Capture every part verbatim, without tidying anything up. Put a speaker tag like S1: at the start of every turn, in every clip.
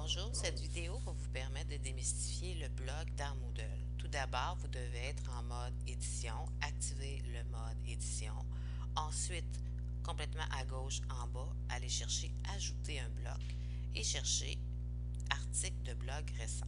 S1: Bonjour, cette vidéo va vous permettre de démystifier le blog dans Moodle. Tout d'abord, vous devez être en mode édition, activer le mode édition. Ensuite, complètement à gauche en bas, allez chercher ajouter un bloc et chercher article de blog récent.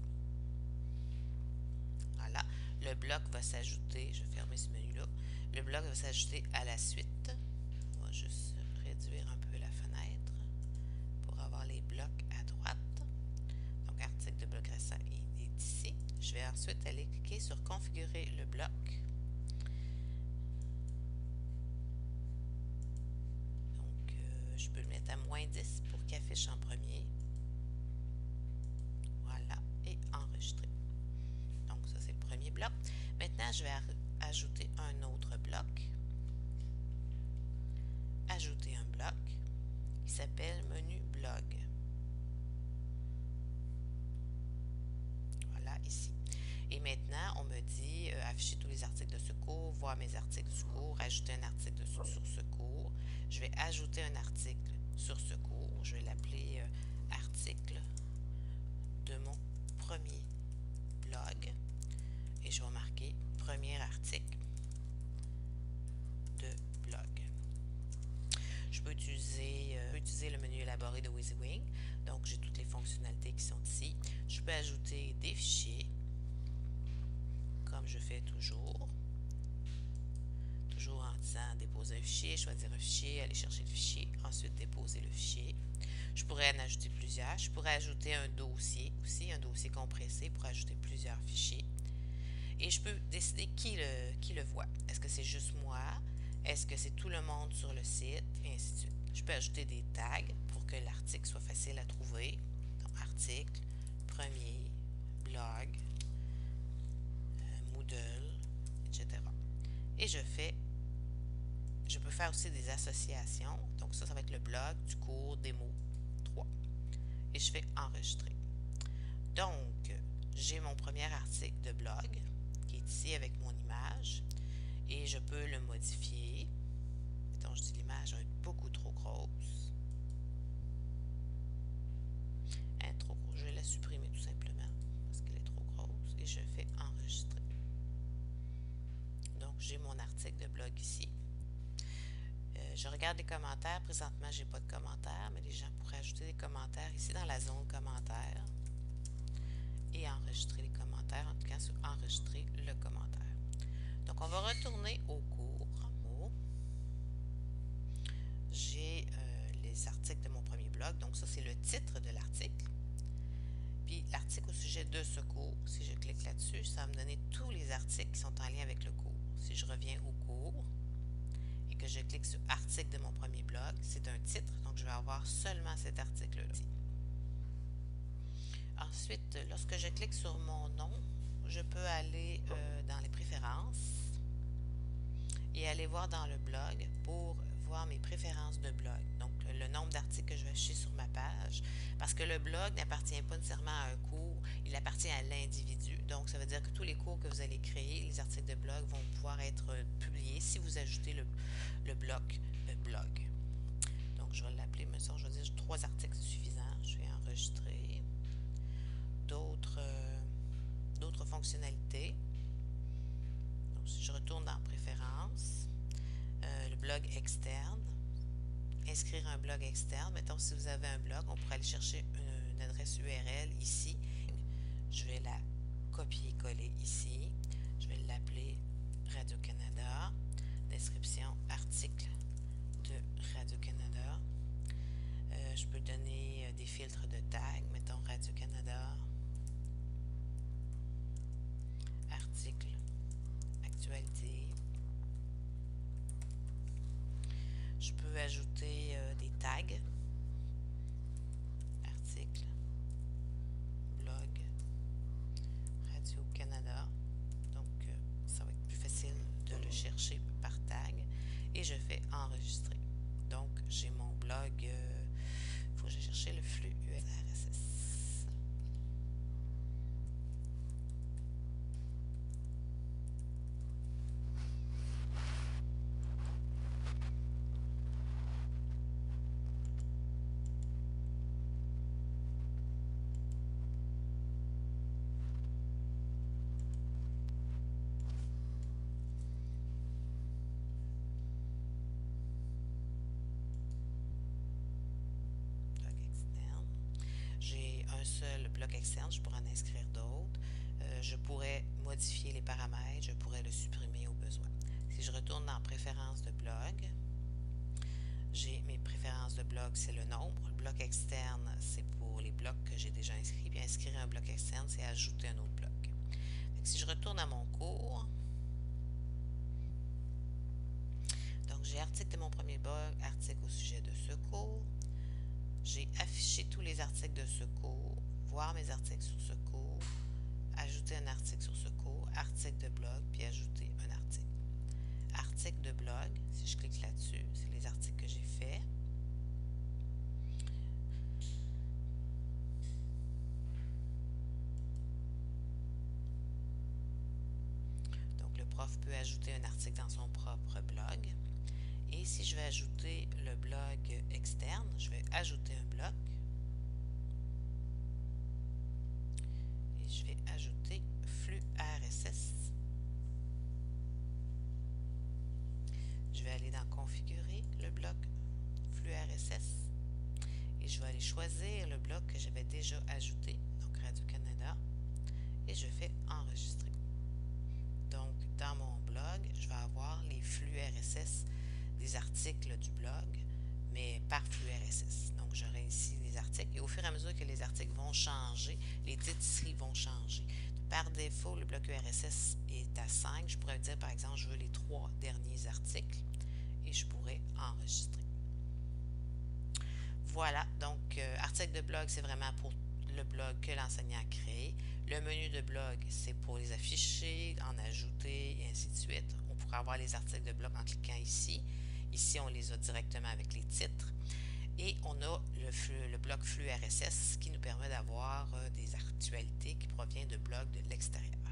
S1: Voilà, le bloc va s'ajouter, je vais fermer ce menu-là, le bloc va s'ajouter à la suite. On va juste réduire un peu la fenêtre pour avoir les blocs à droite. Donc, article de bloc récent est ici. Je vais ensuite aller cliquer sur configurer le bloc. Donc, euh, je peux le mettre à moins dix pour qu'il affiche en premier. Voilà, et enregistrer. Donc, ça, c'est le premier bloc. Maintenant, je vais ajouter un autre bloc. Ajouter un bloc qui s'appelle menu blog. Voilà, ici. Et maintenant, on me dit euh, afficher tous les articles de ce cours, voir mes articles du cours, ajouter un article de, sur ce cours. Je vais ajouter un article sur ce cours. Je vais l'appeler euh, article de mon premier blog. Et je vais marquer premier article de blog. Je peux utiliser, euh, utiliser le menu élaboré de WYSIWYG. Donc, j'ai toutes les fonctionnalités qui sont ici. Je peux ajouter des fichiers, comme je fais toujours. Toujours en disant déposer un fichier, choisir un fichier, aller chercher le fichier, ensuite déposer le fichier. Je pourrais en ajouter plusieurs. Je pourrais ajouter un dossier aussi, un dossier compressé pour ajouter plusieurs fichiers. Et je peux décider qui le, qui le voit. Est-ce que c'est juste moi? Est-ce que c'est tout le monde sur le site? Et ainsi de suite. Je peux ajouter des tags pour que l'article soit facile à trouver. Donc, article, premier, blog, euh, Moodle, et cetera. Et je fais, je peux faire aussi des associations. Donc, ça, ça va être le blog du cours démo trois. Et je fais enregistrer. Donc, j'ai mon premier article de blog qui est ici avec mon image et je peux le modifier. Mettons, je dis l'image est beaucoup trop grosse. Elle est trop grosse. Je vais la supprimer tout simplement parce qu'elle est trop grosse et je fais enregistrer. Donc, j'ai mon article de blog ici. Euh, je regarde les commentaires. Présentement, je n'ai pas de commentaires, mais les gens pourraient ajouter des commentaires ici dans la zone commentaires et enregistrer les commentaires, en tout cas sur enregistrer le commentaire. Donc, on va retourner au cours. J'ai euh, les articles de mon premier blog. Donc, ça, c'est le titre de l'article. Puis, l'article au sujet de ce cours, si je clique là-dessus, ça va me donner tous les articles qui sont en lien avec le cours. Si je reviens au cours et que je clique sur article de mon premier blog, c'est un titre. Donc, je vais avoir seulement cet article-là. Ensuite, lorsque je clique sur mon nom, je peux aller euh, dans les préférences et aller voir dans le blog pour voir mes préférences de blog. Donc, le nombre d'articles que je vais afficher sur ma page. Parce que le blog n'appartient pas nécessairement à un cours, il appartient à l'individu. Donc, ça veut dire que tous les cours que vous allez créer, les articles de blog vont pouvoir être publiés si vous ajoutez le, le bloc le blog. Donc, je vais l'appeler, maintenant, je vais dire trois articles, c'est suffisant. Je vais enregistrer d'autres euh, d'autres fonctionnalités. Donc, si je retourne dans Préférences, euh, le blog externe, inscrire un blog externe. Mettons, si vous avez un blog, on pourrait aller chercher une, une adresse U R L ici. Je vais la copier-coller ici. Je vais l'appeler Radio-Canada. Description, article de Radio-Canada. Euh, je peux donner euh, des filtres de tag. Mettons Radio-Canada. Article, actualité. Je peux ajouter euh, des tags. Article, blog, Radio-Canada. Donc, euh, ça va être plus facile de le chercher par tag. Et je fais enregistrer. Donc, j'ai mon blog. Il euh, faut que je cherche le flux U R S S. seul bloc externe, je pourrais en inscrire d'autres. Euh, je pourrais modifier les paramètres, je pourrais le supprimer au besoin. Si je retourne dans Préférences de blog, j'ai mes préférences de blog, c'est le nombre. Le bloc externe, c'est pour les blocs que j'ai déjà inscrits. Puis inscrire un bloc externe, c'est ajouter un autre bloc. Donc, si je retourne à mon cours, donc j'ai article de mon premier blog, article au sujet de ce cours. J'ai affiché tous les articles de ce cours, voir mes articles sur ce cours, ajouter un article sur ce cours, article de blog, puis ajouter un article. Article de blog, si je clique là-dessus, c'est les articles que j'ai faits. Donc le prof peut ajouter un article dans son propre blog. Et si je vais ajouter le blog externe, je vais ajouter un bloc. Et je vais ajouter flux R S S. Je vais aller dans configurer le bloc flux R S S. Et je vais aller choisir le bloc que j'avais déjà ajouté, donc Radio-Canada. Et je fais enregistrer. Donc dans mon blog, je vais avoir les flux R S S des articles du blog, mais par flux R S S. Donc, j'aurai ici les articles. Et au fur et à mesure que les articles vont changer, les titres ici vont changer. Par défaut, le bloc R S S est à cinq. Je pourrais dire, par exemple, je veux les trois derniers articles et je pourrais enregistrer. Voilà. Donc, euh, article de blog, c'est vraiment pour le blog que l'enseignant a créé. Le menu de blog, c'est pour les afficher, en ajouter, et ainsi de suite. On pourrait avoir les articles de blog en cliquant ici. Ici, on les a directement avec les titres. Et on a le, flux, le bloc flux R S S qui nous permet d'avoir euh, des actualités qui proviennent de blogs de l'extérieur.